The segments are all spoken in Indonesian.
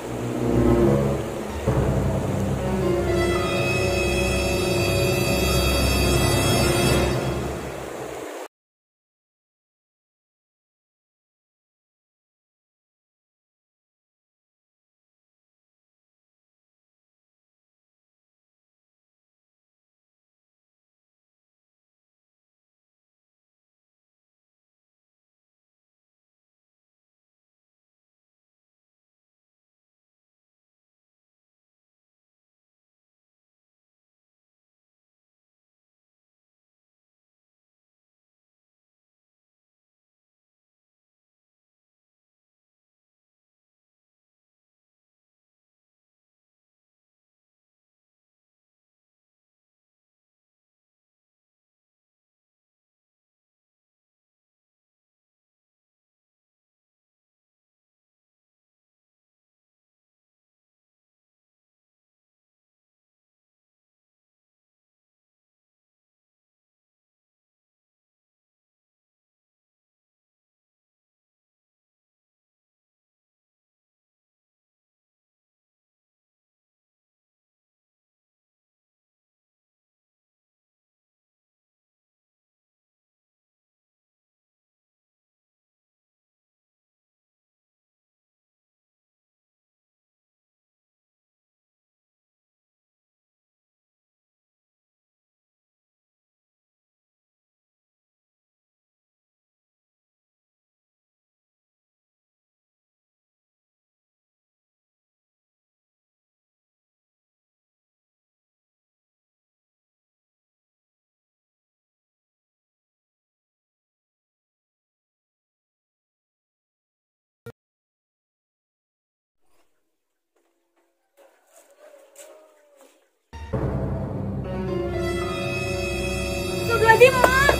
Astagfirullahaladzim, Mak.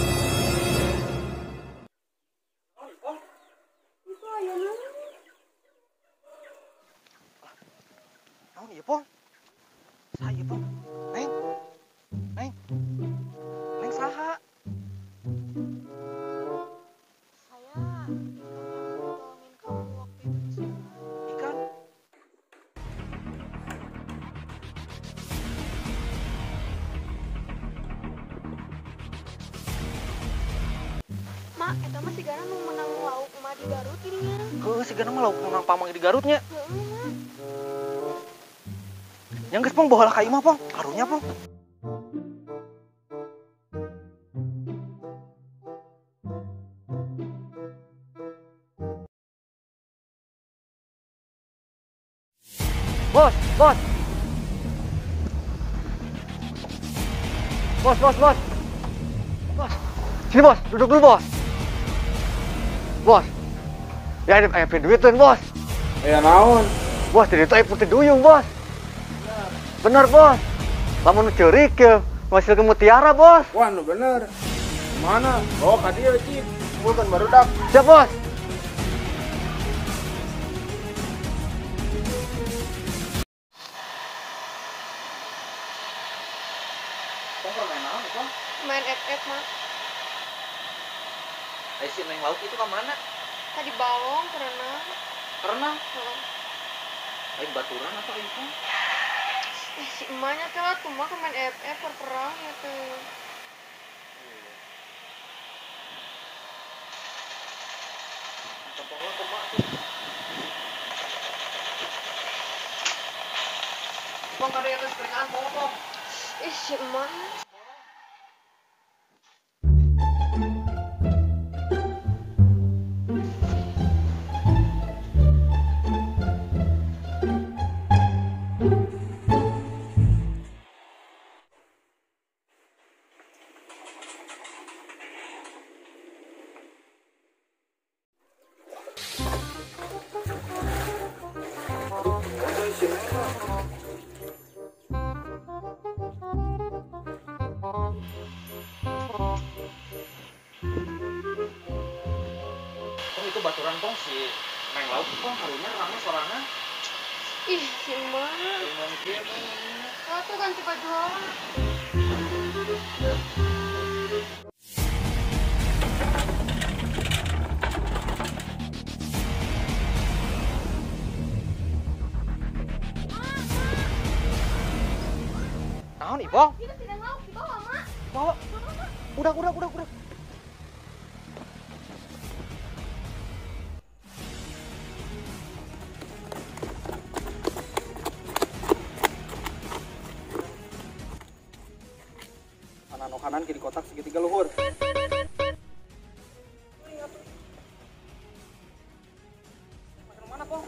Itu ayana. Naon ieu, Pong? Saha ieu, Pong? Neng. Neng. Neng saha? Saya tolongin kamu waktu itu di sungai. Ikan. Mak, eta mah sigana nu menang lauk emak di Garut ininya. Heuh, sigana mah lauk menang pamang di Garutnya. Heeh, Mak. Yang geus, Pong, bawa ka imah, Pong. Karunya, Pong. Bos, bos. Bos, bos, bos. Bos. Sini, bos. Duduk dulu, bos. Bos. Ya, aya duitun, bos. Ya naon? Bos, tadi itu aya putih duyung, bos. Bener, bos. Lamun ceurik ya, ngasilkeun mutiara, bos. Wah, nu bener. Mana? Oh, ka dieu, Cik. Bukan barudak. Siap, bos. Pong, main naon, Pong? Main FF, Mak. Si Neng laut itu ke mana? Tadi balong, berenang. Renang. Heeh. Aing baturan atau aing, Pong? Si emaknya teh lah tuh mah main FF perang ya teh. Temponglah ke mak tuh. Pong, kada yang keringan, Pong. Ih, si emak. Pong, itu baturan, Pong, si Neng laut, Pong, harunya rame suarana. Ih, si emak. Emang dia, Pong. Kau tuh ganti baju orang. Ibong? Itu tidak lauk di bawah, Mak. Bawa. Udah. Kanan kiri kotak segitiga luhur. Makan mana, Pong?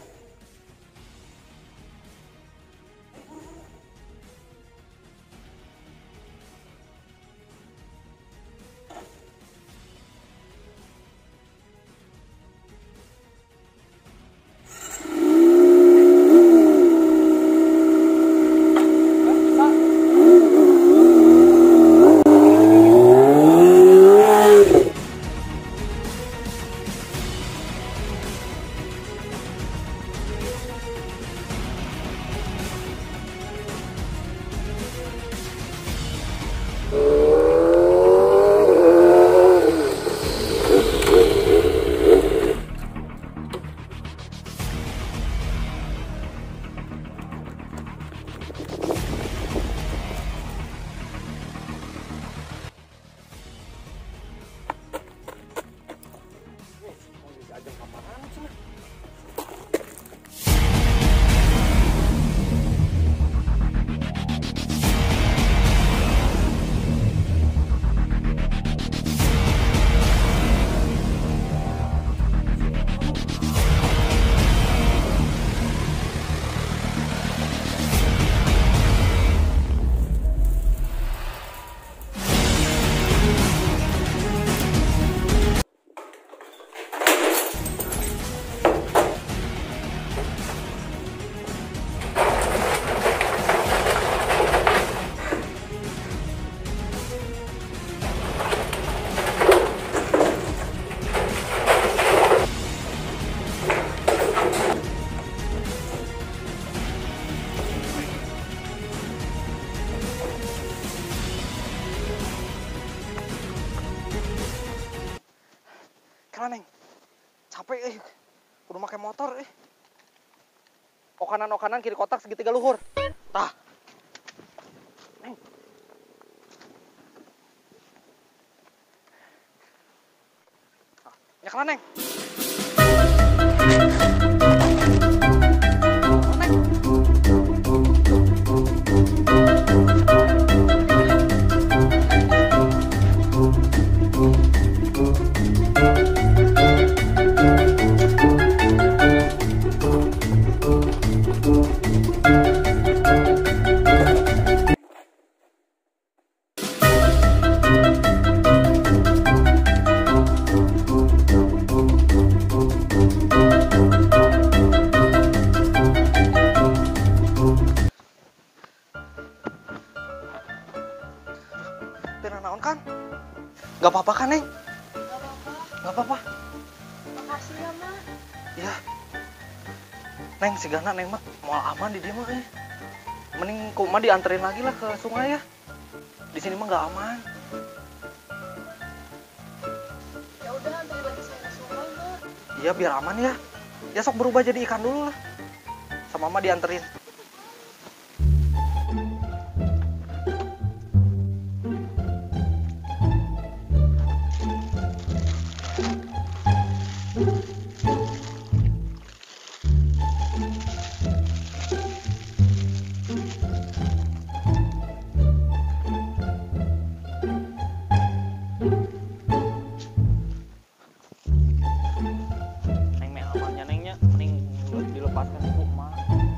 Neng, capek kudu make motor Okanan kiri kotak segitiga luhur. Tah. Neng. Nyaklah, Neng. Naon kan? Gak apa-apa kan, Neng? Gak apa-apa. Makasih ya, Mak. Ya. Neng, si Gana, Neng mah mau aman di dia mah Mending ku mah dianterin lagi lah ke sungai ya. Di sini mah gak aman. Ya udah, anterin lagi saya ke sungai, Mak. Iya, biar aman ya. Ya sok berubah jadi ikan dulu lah. Sama mama dianterin. Dilepaskan itu mah.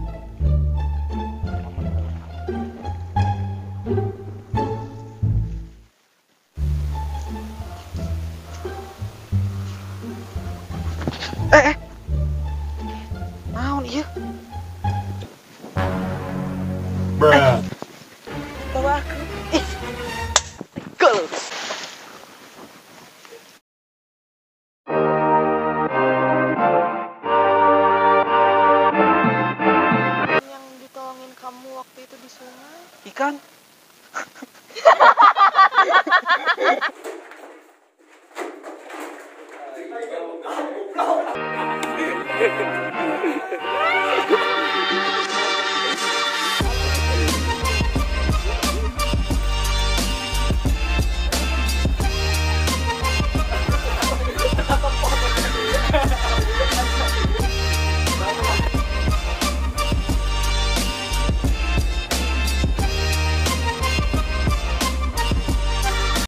Naon ieu? Bruh. Bawa aku. Gel. Yang ditolongin kamu waktu itu di sungai. Ikan.